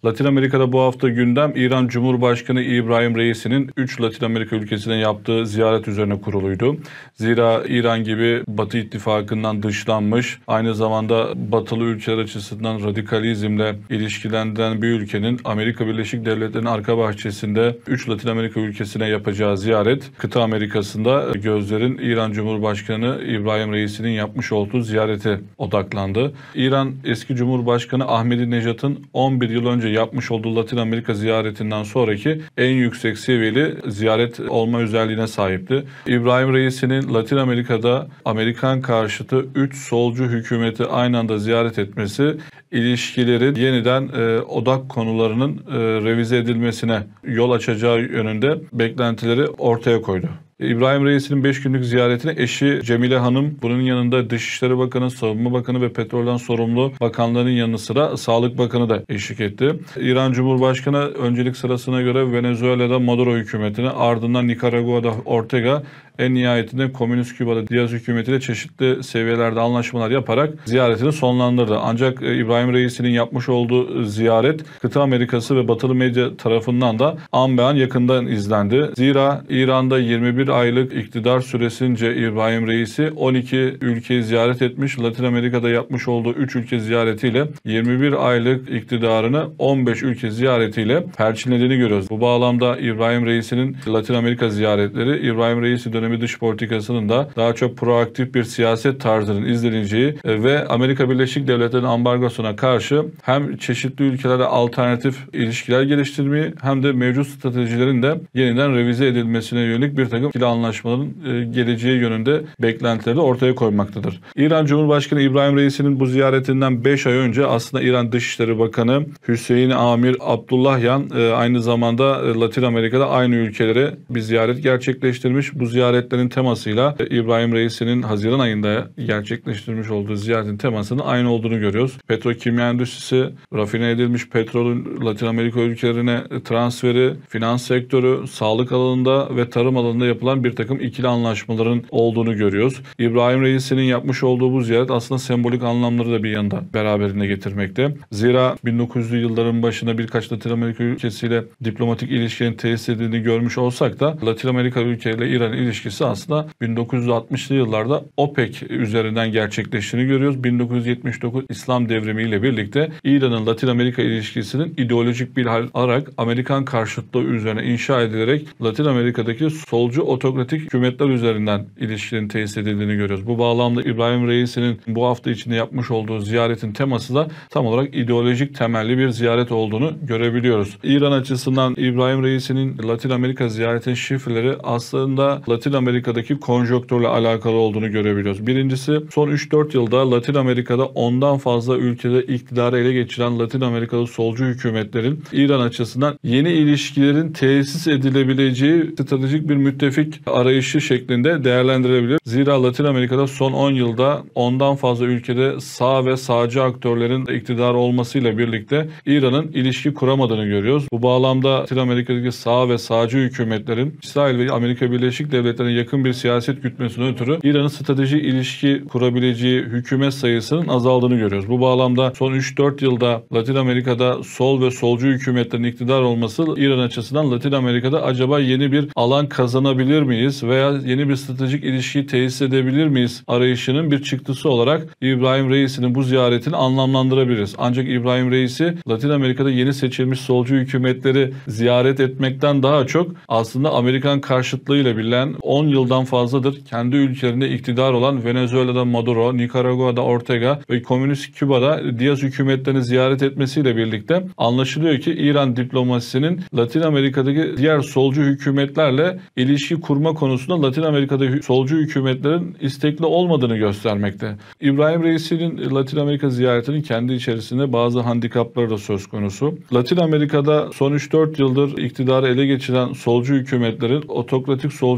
Latin Amerika'da bu hafta gündem İran Cumhurbaşkanı İbrahim Reis'inin 3 Latin Amerika ülkesine yaptığı ziyaret üzerine kuruluydu. Zira İran gibi Batı ittifakından dışlanmış, aynı zamanda batılı ülkeler açısından radikalizmle ilişkilendirilen bir ülkenin Amerika Birleşik Devletleri'nin arka bahçesinde 3 Latin Amerika ülkesine yapacağı ziyaret, kıta Amerika'sında gözlerin İran Cumhurbaşkanı İbrahim Reis'inin yapmış olduğu ziyarete odaklandı. İran eski Cumhurbaşkanı Ahmadinejad'ın 11 yıl önce yapmış olduğu Latin Amerika ziyaretinden sonraki en yüksek seviyeli ziyaret olma özelliğine sahipti. İbrahim Reis'inin Latin Amerika'da Amerikan karşıtı 3 solcu hükümeti aynı anda ziyaret etmesi, ilişkilerin yeniden odak konularının revize edilmesine yol açacağı yönünde beklentileri ortaya koydu. İbrahim Reis'in 5 günlük ziyaretine eşi Cemile Hanım, bunun yanında Dışişleri Bakanı, Savunma Bakanı ve petrolden sorumlu bakanların yanı sıra Sağlık Bakanı da eşlik etti. İran Cumhurbaşkanı öncelik sırasına göre Venezuela'da Maduro hükümetine, ardından Nikaragua'da Ortega, en nihayetinde Komünist Küba'da Diaz hükümetiyle çeşitli seviyelerde anlaşmalar yaparak ziyaretini sonlandırdı. Ancak İbrahim Reis'in yapmış olduğu ziyaret kıta Amerikası ve batılı medya tarafından da an be an yakından izlendi. Zira İran'da 21 aylık iktidar süresince İbrahim Reis'i 12 ülkeyi ziyaret etmiş, Latin Amerika'da yapmış olduğu 3 ülke ziyaretiyle 21 aylık iktidarını 15 ülke ziyaretiyle perçinlediğini görüyoruz. Bu bağlamda İbrahim Reis'in Latin Amerika ziyaretleri, İbrahim Reis'i dönemi dış politikasının da daha çok proaktif bir siyaset tarzının izleneceği ve Amerika Birleşik Devletleri'nin ambargosuna karşı hem çeşitli ülkelere alternatif ilişkiler geliştirmeyi hem de mevcut stratejilerin de yeniden revize edilmesine yönelik bir takım ikili anlaşmaların geleceği yönünde beklentileri de ortaya koymaktadır. İran Cumhurbaşkanı İbrahim Reis'in bu ziyaretinden 5 ay önce aslında İran Dışişleri Bakanı Hüseyin Amir Abdullahyan aynı zamanda Latin Amerika'da aynı ülkelere bir ziyaret gerçekleştirmiş. Bu ziyaretlerin temasıyla İbrahim Reis'in Haziran ayında gerçekleştirmiş olduğu ziyaretin temasının aynı olduğunu görüyoruz. Petrokimya endüstrisi, rafine edilmiş petrolün Latin Amerika ülkelerine transferi, finans sektörü, sağlık alanında ve tarım alanında yapılan bir takım ikili anlaşmaların olduğunu görüyoruz. İbrahim Reis'in yapmış olduğu bu ziyaret aslında sembolik anlamları da bir yanında beraberinde getirmekte. Zira 1900'lü yılların başında birkaç Latin Amerika ülkesiyle diplomatik ilişkilerin tesis edildiğini görmüş olsak da Latin Amerika ülkeleriyle İran'ın ilişkisi aslında 1960'lı yıllarda OPEC üzerinden gerçekleştiğini görüyoruz. 1979 İslam devrimi ile birlikte İran'ın Latin Amerika ilişkisinin ideolojik bir hal alarak Amerikan karşıtlığı üzerine inşa edilerek Latin Amerika'daki solcu otokratik hükümetler üzerinden ilişkilerin tesis edildiğini görüyoruz. Bu bağlamda İbrahim Reis'in bu hafta içinde yapmış olduğu ziyaretin teması da tam olarak ideolojik temelli bir ziyaret olduğunu görebiliyoruz. İran açısından İbrahim Reis'in Latin Amerika ziyaretinin şifreleri aslında Latin Amerika'daki konjonktürle alakalı olduğunu görebiliyoruz. Birincisi, son 3-4 yılda Latin Amerika'da ondan fazla ülkede iktidarı ele geçiren Latin Amerikalı solcu hükümetlerin İran açısından yeni ilişkilerin tesis edilebileceği stratejik bir müttefik arayışı şeklinde değerlendirilebilir. Zira Latin Amerika'da son 10 yılda ondan fazla ülkede sağ ve sağcı aktörlerin iktidar olmasıyla birlikte İran'ın ilişki kuramadığını görüyoruz. Bu bağlamda Latin Amerika'daki sağ ve sağcı hükümetlerin İsrail ve Amerika Birleşik Devletleri'ne yakın bir siyaset gütmesinden ötürü İran'ın strateji ilişki kurabileceği hükümet sayısının azaldığını görüyoruz. Bu bağlamda son 3-4 yılda Latin Amerika'da sol ve solcu hükümetlerin iktidar olması İran açısından Latin Amerika'da acaba yeni bir alan kazanabilir miyiz veya yeni bir stratejik ilişkiyi tesis edebilir miyiz arayışının bir çıktısı olarak İbrahim Reis'in bu ziyaretini anlamlandırabiliriz. Ancak İbrahim Reis'i Latin Amerika'da yeni seçilmiş solcu hükümetleri ziyaret etmekten daha çok aslında Amerikan karşıtlığıyla bilinen 10 yıldan fazladır kendi ülkelerinde iktidar olan Venezuela'da Maduro, Nikaragua'da Ortega ve Komünist Küba'da Diaz hükümetlerini ziyaret etmesiyle birlikte anlaşılıyor ki İran diplomasisinin Latin Amerika'daki diğer solcu hükümetlerle ilişki kurma konusunda Latin Amerika'daki solcu hükümetlerin istekli olmadığını göstermekte. İbrahim Reis'in Latin Amerika ziyaretinin kendi içerisinde bazı handikapları da söz konusu. Latin Amerika'da son 3-4 yıldır iktidarı ele geçiren solcu hükümetlerin otokratik solcu hükümetler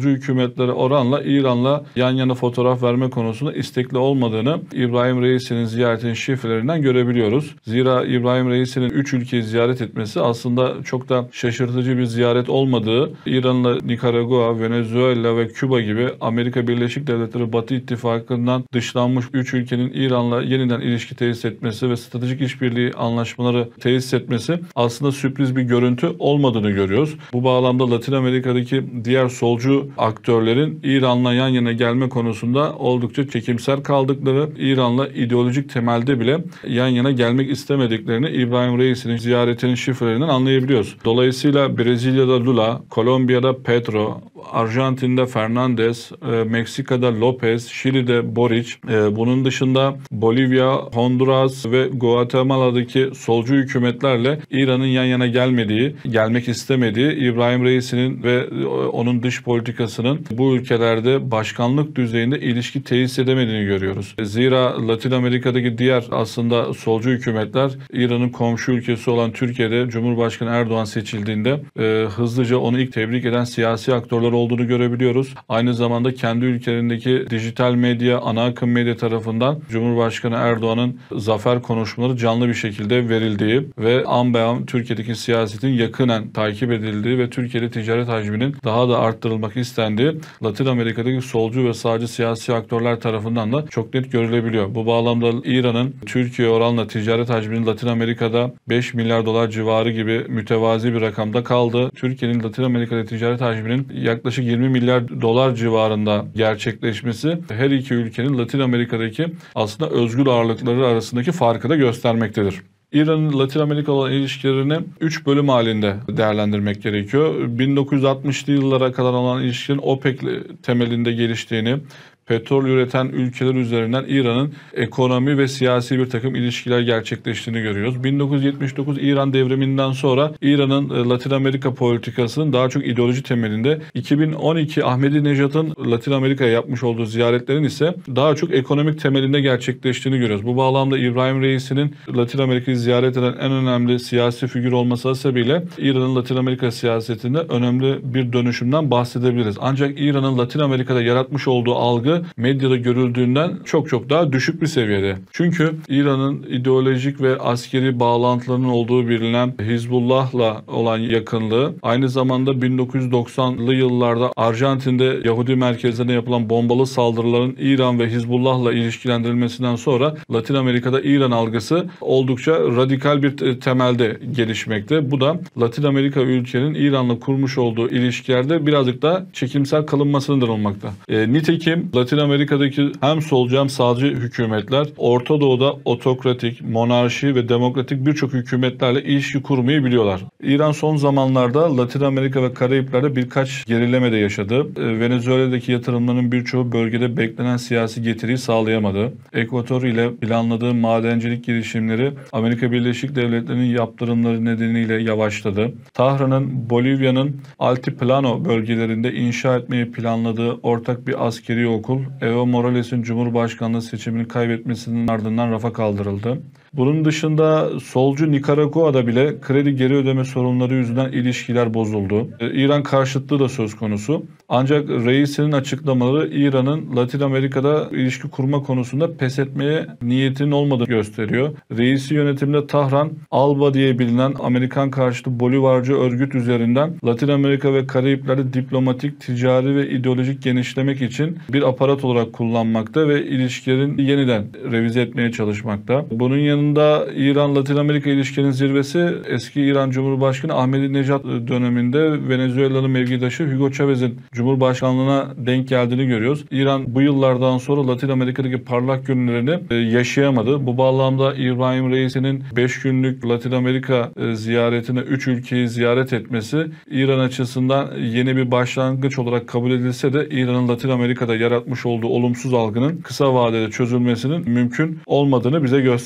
hükümetleri oranla İran'la yan yana fotoğraf verme konusunda istekli olmadığını İbrahim Reisi'nin ziyaretinin şifrelerinden görebiliyoruz. Zira İbrahim Reisi'nin 3 ülkeyi ziyaret etmesi aslında çok da şaşırtıcı bir ziyaret olmadığı, İran'la Nikaragua, Venezuela ve Küba gibi Amerika Birleşik Devletleri Batı İttifakı'ndan dışlanmış 3 ülkenin İran'la yeniden ilişki tesis etmesi ve stratejik işbirliği anlaşmaları tesis etmesi aslında sürpriz bir görüntü olmadığını görüyoruz. Bu bağlamda Latin Amerika'daki diğer solcu aktörlerin İran'la yan yana gelme konusunda oldukça çekimser kaldıkları, İran'la ideolojik temelde bile yan yana gelmek istemediklerini İbrahim Reisi'nin ziyaretinin şifrelerinden anlayabiliyoruz. Dolayısıyla Brezilya'da Lula, Kolombiya'da Petro, Arjantin'de Fernandez, Meksika'da Lopez, Şili'de Boric, bunun dışında Bolivya, Honduras ve Guatemala'daki solcu hükümetlerle İran'ın yan yana gelmek istemediği, İbrahim Reisi'nin ve onun dış politikasının bu ülkelerde başkanlık düzeyinde ilişki tesis edemediğini görüyoruz. Zira Latin Amerika'daki diğer aslında solcu hükümetler İran'ın komşu ülkesi olan Türkiye'de Cumhurbaşkanı Erdoğan seçildiğinde hızlıca onu ilk tebrik eden siyasi aktörler olduğunu görebiliyoruz. Aynı zamanda kendi ülkelerindeki dijital medya, ana akım medya tarafından Cumhurbaşkanı Erdoğan'ın zafer konuşmaları canlı bir şekilde verildiği ve an be an Türkiye'deki siyasetin yakinen takip edildiği ve Türkiye'de ticaret hacminin daha da arttırılmak istendiği Latin Amerika'daki solcu ve sağcı siyasi aktörler tarafından da çok net görülebiliyor. Bu bağlamda İran'ın Türkiye oranla ticaret hacminin Latin Amerika'da 5 milyar dolar civarı gibi mütevazi bir rakamda kaldı. Türkiye'nin Latin Amerika'da ticaret hacminin yaklaşık 20 milyar dolar civarında gerçekleşmesi her iki ülkenin Latin Amerika'daki aslında özgür ağırlıkları arasındaki farkı da göstermektedir. İran'ın Latin Amerika olan ilişkilerini 3 bölüm halinde değerlendirmek gerekiyor. 1960'lı yıllara kadar olan ilişkilerin OPEC temelinde geliştiğini, petrol üreten ülkeler üzerinden İran'ın ekonomi ve siyasi bir takım ilişkiler gerçekleştiğini görüyoruz. 1979 İran devriminden sonra İran'ın Latin Amerika politikasının daha çok ideoloji temelinde, 2012 Ahmadinejad'ın Latin Amerika'ya yapmış olduğu ziyaretlerin ise daha çok ekonomik temelinde gerçekleştiğini görüyoruz. Bu bağlamda İbrahim Reisi'nin Latin Amerika'yı ziyaret eden en önemli siyasi figür olması sebebiyle İran'ın Latin Amerika siyasetinde önemli bir dönüşümden bahsedebiliriz. Ancak İran'ın Latin Amerika'da yaratmış olduğu algı medyada görüldüğünden çok daha düşük bir seviyede. Çünkü İran'ın ideolojik ve askeri bağlantılarının olduğu bilinen Hizbullah'la olan yakınlığı, aynı zamanda 1990'lı yıllarda Arjantin'de Yahudi merkezlerine yapılan bombalı saldırıların İran ve Hizbullah'la ilişkilendirilmesinden sonra Latin Amerika'da İran algısı oldukça radikal bir temelde gelişmekte. Bu da Latin Amerika ülkenin İran'la kurmuş olduğu ilişkilerde birazcık daha çekimsel kalınmasını olmakta. Nitekim Latin Amerika'daki hem solcu hem sağcı hükümetler Orta Doğu'da otokratik, monarşi ve demokratik birçok hükümetlerle ilişki kurmayı biliyorlar. İran son zamanlarda Latin Amerika ve Karayipler'de birkaç gerileme de yaşadı. Venezuela'daki yatırımların birçoğu bölgede beklenen siyasi getiriyi sağlayamadı. Ekvator ile planladığı madencilik girişimleri Amerika Birleşik Devletleri'nin yaptırımları nedeniyle yavaşladı. Tahran'ın Bolivya'nın Altiplano bölgelerinde inşa etmeyi planladığı ortak bir askeri okul, Evo Morales'in Cumhurbaşkanlığı seçimini kaybetmesinin ardından rafa kaldırıldı. Bunun dışında solcu Nikaragua'da bile kredi geri ödeme sorunları yüzünden ilişkiler bozuldu. İran karşıtlığı da söz konusu. Ancak Reisi'nin açıklamaları İran'ın Latin Amerika'da ilişki kurma konusunda pes etmeye niyetinin olmadığını gösteriyor. Reisi yönetiminde Tahran, ALBA diye bilinen Amerikan karşıtı Bolivarcı örgüt üzerinden Latin Amerika ve Karayipler'de diplomatik, ticari ve ideolojik genişlemek için bir aparat olarak kullanmakta ve ilişkilerin yeniden revize etmeye çalışmakta. Bunun yanında İran-Latin Amerika ilişkilerinin zirvesi eski İran Cumhurbaşkanı Ahmadinejad döneminde Venezuela'nın mevkidaşı Hugo Chávez'in Cumhurbaşkanlığına denk geldiğini görüyoruz. İran bu yıllardan sonra Latin Amerika'daki parlak günlerini yaşayamadı. Bu bağlamda İbrahim Reisi'nin 5 günlük Latin Amerika ziyaretine 3 ülkeyi ziyaret etmesi İran açısından yeni bir başlangıç olarak kabul edilse de İran'ın Latin Amerika'da yaratmış olduğu olumsuz algının kısa vadede çözülmesinin mümkün olmadığını bize göstermektedir.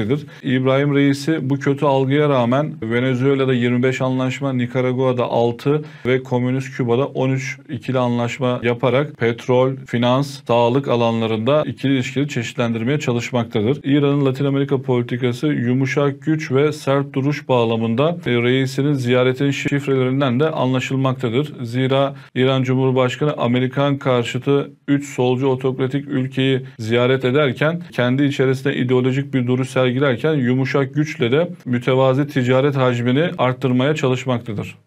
etmektedir. İbrahim Reisi bu kötü algıya rağmen Venezuela'da 25 anlaşma, Nikaragua'da 6 ve Komünist Küba'da 13 ikili anlaşma yaparak petrol, finans, sağlık alanlarında ikili ilişkileri çeşitlendirmeye çalışmaktadır. İran'ın Latin Amerika politikası yumuşak güç ve sert duruş bağlamında reisinin ziyaretinin şifrelerinden de anlaşılmaktadır. Zira İran Cumhurbaşkanı Amerikan karşıtı 3 solcu otokratik ülkeyi ziyaret ederken kendi içerisinde ideolojik bir duruş sergilerken yumuşak güçle de mütevazi ticaret hacmini arttırmaya çalışmaktadır.